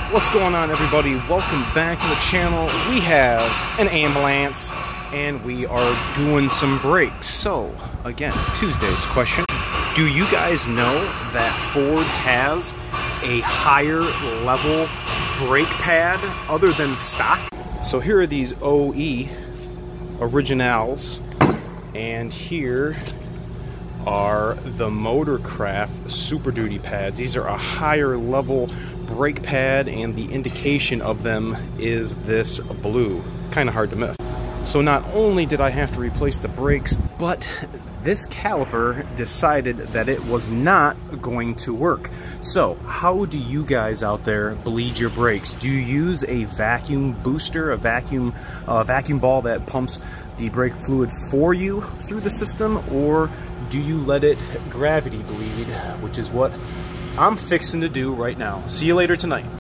What's going on, everybody? Welcome back to the channel. We have an ambulance and we are doing some brakes. So again, Tuesday's question: do you guys know that Ford has a higher level brake pad other than stock? So here are these OE originals, and here are the Motorcraft Super Duty pads. These are a higher level brake pad, and the indication of them is this blue. Kind of hard to miss. So not only did I have to replace the brakes, but this caliper decided that it was not going to work. So how do you guys out there bleed your brakes? Do you use a vacuum booster, a vacuum ball that pumps the brake fluid for you through the system, or do you let it gravity bleed, which is what I'm fixing to do right now? See you later tonight.